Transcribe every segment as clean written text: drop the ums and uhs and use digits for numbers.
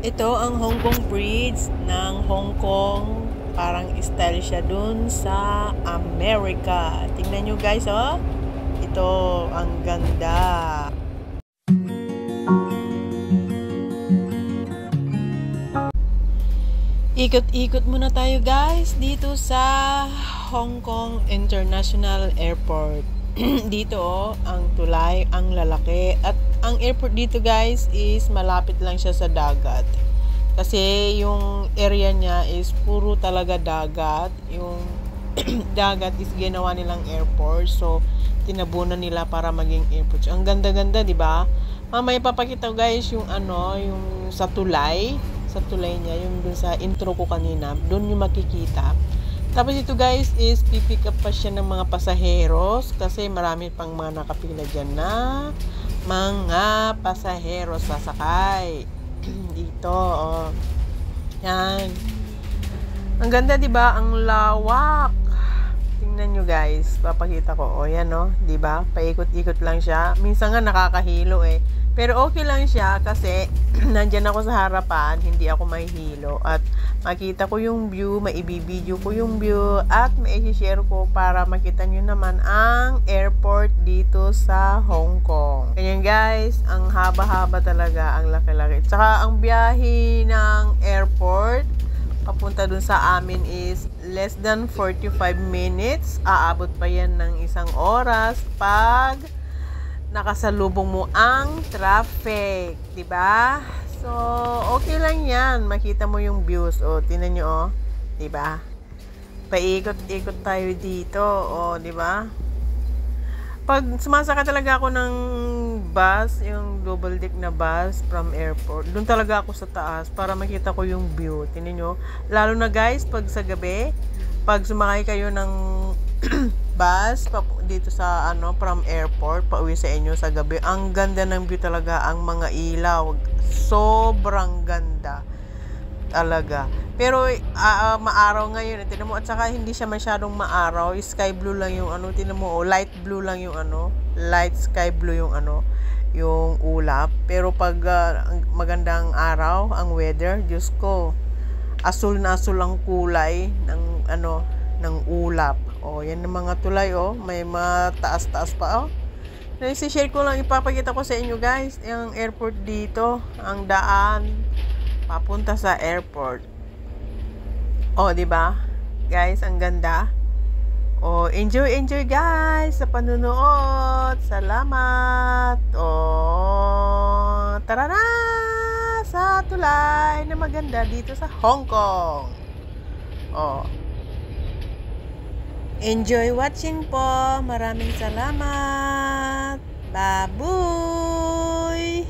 Ito ang Hong Kong Bridge ng Hong Kong. Parang style siya dun sa America. Tingnan nyo guys, oh. Ito, ang ganda. Ikot-ikot muna tayo guys dito sa Hong Kong International Airport. Dito oh, ang tulay, ang lalaki. At ang airport dito guys is malapit lang siya sa dagat. Kasi yung area niya is puro talaga dagat. Yung dagat is ginawa nilang airport. So, tinabunan nila para maging airport. So, ang ganda-ganda, di ba? Mamaya papakita guys yung yung sa tulay. Sa tulay niya, yung dun sa intro ko kanina. Doon yung makikita. Tapos ito guys is pipick up pa siya ng mga pasaheros kasi marami pang mga nakapila dyan na mga pasaheros sasakay. Dito, oh. Yan. Ang ganda, di ba? Ang lawak. Tingnan nyo guys, papakita ko. Oh, yan oh, di ba? Paikot-ikot lang siya. Minsan nga nakakahilo eh. Pero okay lang siya kasi nandyan ako sa harapan, hindi ako mahihilo. At makita ko yung view, maibibideo ko yung view, at mai-share ko para makita nyo naman ang airport dito sa Hong Kong. Ganyan guys, ang haba-haba talaga, ang laki-laki. Tsaka ang biyahe ng airport papunta dun sa amin is less than 45 minutes. Aabot pa yan ng 1 oras pag nakasalubong mo ang traffic, 'di ba? So, okay lang 'yan. Makita mo yung views. Oh, tingnan niyo oh, 'di ba? Paikot-ikot tayo dito, oh, 'di ba? Pag sumasakay talaga ako ng bus, yung double deck na bus from airport, doon talaga ako sa taas para makita ko yung view. Tingnan niyo. Lalo na guys, pag sa gabi, pag sumakay kayo ng bus dito sa from airport pauwi sa inyo sa gabi, ang ganda ng view talaga, ang mga ilaw sobrang ganda talaga. Pero maaraw ngayon, tingnan mo, at saka hindi siya masyadong maaraw, sky blue lang yung tingnan mo, light blue lang yung light sky blue yung yung ulap. Pero pag magandang araw ang weather, Diyos ko, asul na asul ang kulay ng ng ulap. Oh, yan ang mga tulay oh, may mataas-taas pa oh. I-share ko lang, ipapakita ko sa inyo guys, yung airport dito, ang daan papunta sa airport. Oh, 'di ba? Guys, ang ganda. Oh, enjoy guys sa panunood. Salamat. Oh, tara na sa tulay na maganda dito sa Hong Kong. Oh. Enjoy watching po. Maraming salamat. Babuy!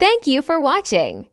Thank you for watching.